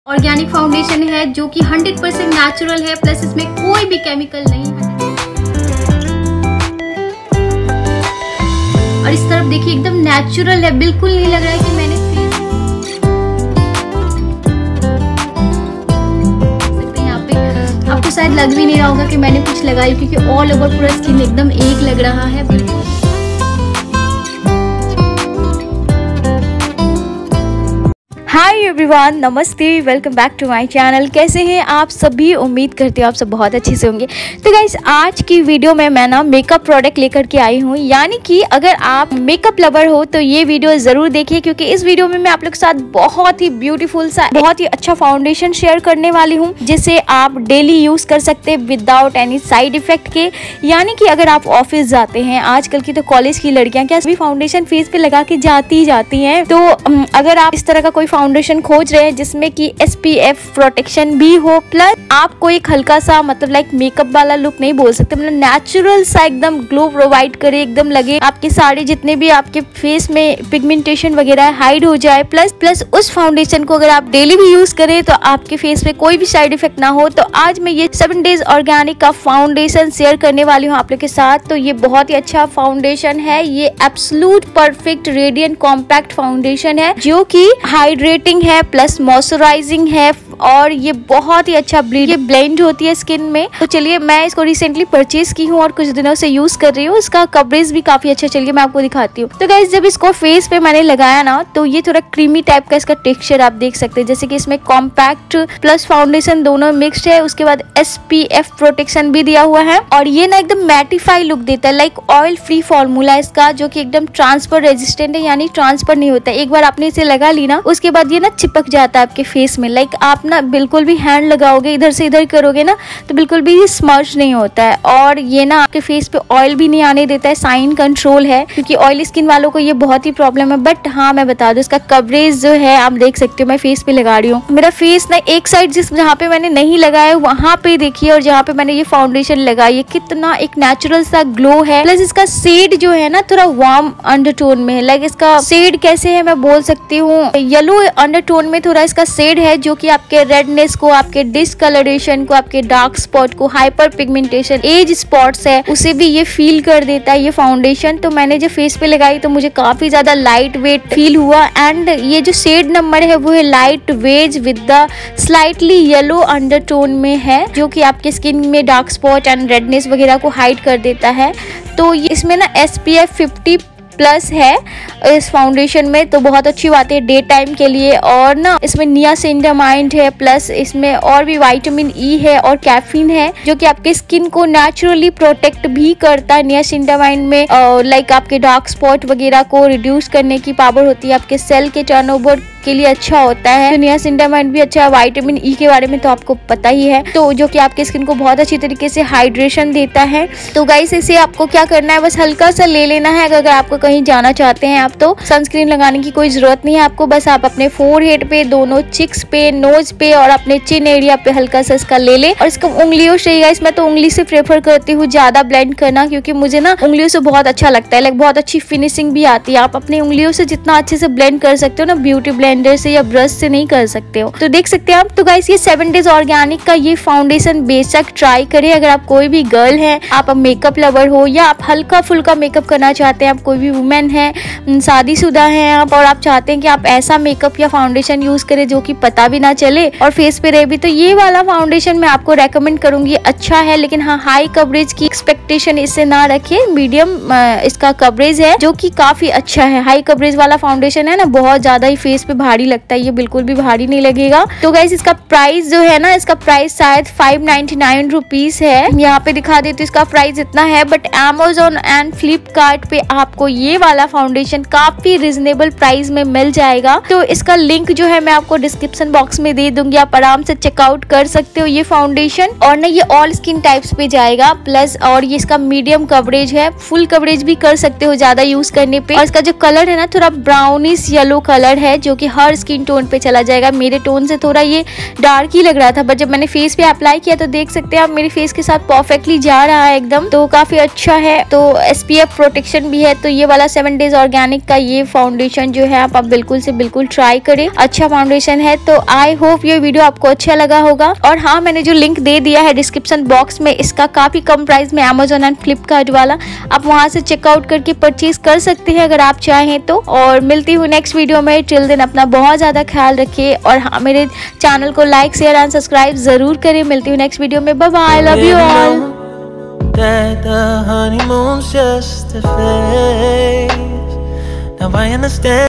Organic foundation है जो कि 100% नेचुरल है, प्लस इसमें कोई भी केमिकल नहीं है। और इस तरफ देखिए एकदम नेचुरल है, बिल्कुल नहीं लग रहा है कि मैंने यहाँ पे आपको शायद लग भी नहीं रहा होगा कि मैंने कुछ लगाई, क्योंकि ऑल ओवर पूरा स्किन एकदम एक लग रहा है बिल्कुल। हाय एवरीवन, नमस्ते, welcome back to my channel. कैसे हैं आप सभी? उम्मीद करती हूँ आप सब बहुत अच्छे से होंगे। तो गाइस, आज की वीडियो में मैं ना मेकअप प्रोडक्ट लेकर के आई हूँ, यानी कि अगर आप मेकअप लवर हो तो ये वीडियो जरूर देखिए, क्योंकि इस वीडियो में मैं आप लोग के साथ बहुत ही ब्यूटीफुल सा, बहुत ही अच्छा फाउंडेशन शेयर करने वाली हूँ, जिसे आप डेली यूज कर सकते हैं विदाउट एनी साइड इफेक्ट के। यानी कि अगर आप ऑफिस जाते हैं, आजकल की तो कॉलेज की लड़कियां क्या सभी फाउंडेशन फेस पे लगा के जाती हैं, तो अगर आप इस तरह का कोई फाउंडेशन खोज रहे हैं जिसमें कि SPF प्रोटेक्शन भी हो, प्लस आपको एक हल्का सा मतलब लाइक मेकअप वाला लुक नहीं बोल सकते, मतलब नेचुरल सा एकदम ग्लो प्रोवाइड करे, एकदम लगे आपके सारे जितने भी आपके फेस में पिगमेंटेशन वगैरह हाइड हो जाए, प्लस उस फाउंडेशन को अगर आप डेली भी यूज करें तो आपके फेस पे कोई भी साइड इफेक्ट ना हो। तो आज मैं ये 7 डेज ऑर्गेनिक का फाउंडेशन शेयर करने वाली हूँ आप लोग के साथ। तो ये बहुत ही अच्छा फाउंडेशन है, ये absolute perfect radiant compact foundation है, जो कि हाइड्रेटिंग है प्लस मॉइस्चराइजिंग है, और ये बहुत ही अच्छा ब्लेंड होती है स्किन में। तो चलिए, मैं इसको रिसेंटली परचेज की हूँ और कुछ दिनों से यूज कर रही हूँ। इसका कवरेज भी काफी अच्छा, चलिए मैं आपको दिखाती हूँ। तो गाइस, जब इसको फेस पे मैंने लगाया ना, तो ये थोड़ा क्रीमी टाइप का इसका टेक्सचर आप देख सकते हैं, जैसे कि इसमें कॉम्पैक्ट प्लस फाउंडेशन दोनों मिक्स्ड है। उसके बाद SPF प्रोटेक्शन भी दिया हुआ है, और ये ना एकदम मैटिफाई लुक देता है, लाइक ऑयल फ्री फॉर्मूला इसका, जो कि एकदम ट्रांसफर रेजिस्टेंट है, यानी ट्रांसफर नहीं होता है। एक बार आपने इसे लगा ली ना, उसके बाद ये ना चिपक जाता है आपके फेस में। लाइक आप ना बिल्कुल भी हैंड लगाओगे, इधर से इधर करोगे ना, तो बिल्कुल भी ये स्मर्च नहीं होता है। और ये ना आपके फेस पे ऑयल भी नहीं आने देता है, साइन कंट्रोल है, क्योंकि ऑयली स्किन वालों को ये बहुत ही प्रॉब्लम है। बट हाँ, मैं बता दूं, इसका कवरेज जो है आप देख सकते हो, मैं फेस पे लगा रही हूँ। मेरा फेस ना एक साइड जहाँ पे मैंने नहीं लगाया वहां पे देखिए, और जहाँ पे मैंने ये फाउंडेशन लगाई है, कितना एक नेचुरल सा ग्लो है। प्लस इसका शेड जो है ना थोड़ा वार्म अंडरटोन में है। लाइक इसका शेड कैसे है मैं बोल सकती हूँ, येलो अंडरटोन में थोड़ा इसका शेड है, जो कि आपके रेडनेस को, आपके डिसकलरेशन को, आपके डार्क स्पॉट को, हाइपर पिगमेंटेशन, एज स्पॉट्स है, उसे भी ये फील कर देता है ये फाउंडेशन। तो मैंने जब फेस पे लगाई तो मुझे काफी ज्यादा लाइट वेट फील हुआ, एंड ये जो शेड नंबर है वो है light beige with the slightly yellow undertone में है, जो कि आपके स्किन में डार्क स्पॉट एंड रेडनेस वगैरह को हाइड कर देता है। तो इसमें ना SPF 50+ है इस फाउंडेशन में, तो बहुत अच्छी बात है डे टाइम के लिए। और ना इसमें नियासिनामाइड है, प्लस इसमें और भी विटामिन E है और कैफीन है, जो कि आपके स्किन को नेचुरली प्रोटेक्ट भी करता है। नियासिनामाइड में लाइक आपके डार्क स्पॉट वगैरह को रिड्यूस करने की पावर होती है, आपके सेल के टर्नओवर के लिए अच्छा होता है। तो नियासिनामाइड भी अच्छा है। विटामिन E के बारे में तो आपको पता ही है, तो जो कि आपके स्किन को बहुत अच्छी तरीके से हाइड्रेशन देता है। तो गाइस, इसे आपको क्या करना है, बस हल्का सा ले लेना है। अगर आपको कहीं जाना चाहते हैं आप, तो सनस्क्रीन लगाने की कोई जरूरत नहीं है आपको, बस आप अपने फोरहेड पे, दोनों चिक्स पे, नोज पे और अपने चिन एरिया पे हल्का सा इसका ले ले। और इसको उंगलियों से, गाइस मैं तो उंगली से प्रेफर करती हूँ ज्यादा ब्लेंड करना, क्योंकि मुझे ना उंगलियों से बहुत अच्छा लगता है, लाइक बहुत अच्छी फिनिशिंग भी आती है। आप अपनी उंगलियों से जितना अच्छे से ब्लेंड कर सकते हो ना, ब्यूटी ब्लेंडर से या ब्रश से नहीं कर सकते हो। तो देख सकते हैं आप। तो गाइस, ये 7 डेज ऑर्गेनिक का ये फाउंडेशन बेशक ट्राई करें। अगर आप कोई भी गर्ल है, आप मेकअप लवर हो, या आप हल्का फुल्का मेकअप करना चाहते हैं, आप कोई भी वुमेन है, शादीशुदा हैं आप, और आप चाहते हैं कि आप ऐसा मेकअप या फाउंडेशन यूज करें जो कि पता भी ना चले और फेस पे रहे भी, तो ये वाला फाउंडेशन मैं आपको रेकमेंड करूंगी। अच्छा है, लेकिन हाँ, हाई कवरेज की एक्सपेक्टेशन इससे ना रखिए। मीडियम इसका कवरेज है, जो कि काफी अच्छा है। हाई कवरेज वाला फाउंडेशन है ना, बहुत ज्यादा ही फेस पे भारी लगता है, ये बिल्कुल भी भारी नहीं लगेगा। तो गाइस, इसका प्राइस जो है ना, इसका प्राइस शायद 599 रुपीज है। यहाँ पे दिखा देती हूँ इसका प्राइस इतना है, बट Amazon एंड फ्लिपकार्ट पे आपको ये वाला फाउंडेशन काफी रिजनेबल प्राइस में मिल जाएगा। तो इसका लिंक जो है मैं आपको डिस्क्रिप्शन बॉक्स में दे दूंगी, आप आराम से चेकआउट कर सकते हो ये फाउंडेशन। और ना ये ऑल स्किन टाइप्स पे जाएगा, प्लस और ये इसका मीडियम कवरेज है, फुल कवरेज भी कर सकते हो ज्यादा यूज करने पे। और इसका जो कलर है ना, थोड़ा ब्राउनिश येलो कलर है, जो कि हर स्किन टोन पे चला जाएगा। मेरे टोन से थोड़ा ये डार्क ही लग रहा था, बट जब मैंने फेस पे अप्लाई किया तो देख सकते हैं आप मेरे फेस के साथ परफेक्टली जा रहा है एकदम, तो काफी अच्छा है। तो SPF प्रोटेक्शन भी है। तो ये वाला 7 डेज ऑर्गेनिक का ये फाउंडेशन जो है आप बिल्कुल से बिल्कुल ट्राई करें, अच्छा फाउंडेशन है। तो आई होप ये वीडियो आपको अच्छा लगा होगा। और हाँ, मैंने जो लिंक दे दिया है डिस्क्रिप्शन बॉक्स में, इसका काफी कम प्राइस में Amazon एंड फ्लिपकार्ट वाला, आप वहां से चेकआउट करके परचेज कर सकते हैं अगर आप चाहें तो। और मिलती हूँ नेक्स्ट वीडियो में। टिल देन अपना बहुत ज्यादा ख्याल रखिए और हाँ, मेरे चैनल को लाइक शेयर एंड सब्सक्राइब जरूर करें। मिलती हूँ नेक्स्ट वीडियो में। Bye bye, love you all. That the honeymoon's just a phase. Now I understand.